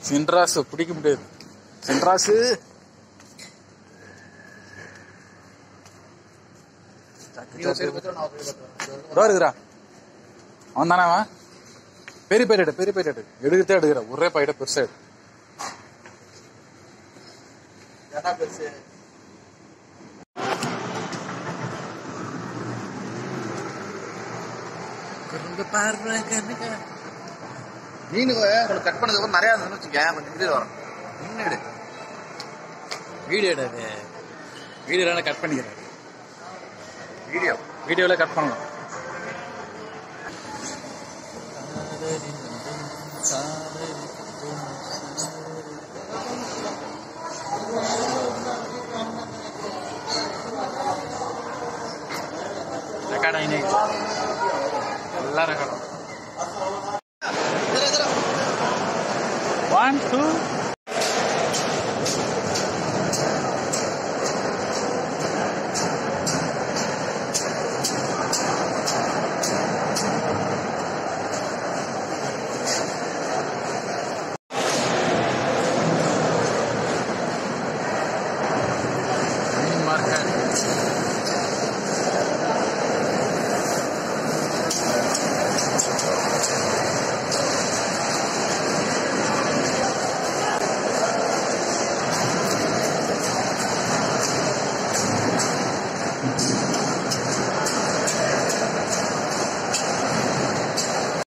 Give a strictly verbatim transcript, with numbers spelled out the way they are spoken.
சின்ராசு பிடிக்க முடியாது. சின்ராசு இருக்கிறா அவன் தானே அவன். பெரிய பேர் எடு, பெரிய பேர் எடு, எடுக்கத்தே எடுக்கிற ஒரே பையிட பெருசா எடு. மீன் கட் பண்ணதுக்கு நிறைய வச்சுக்க கொஞ்சம் வீடியோ வரும். மீன் எடு, வீடியோ எடு, வீடியோல கட் பண்ணிக்கிறேன். வீடியோ வீடியோல கட் பண்ணலாம். ரெக்கார்ட் ஆயினே எல்லாம் ரெக்கார்ட். One two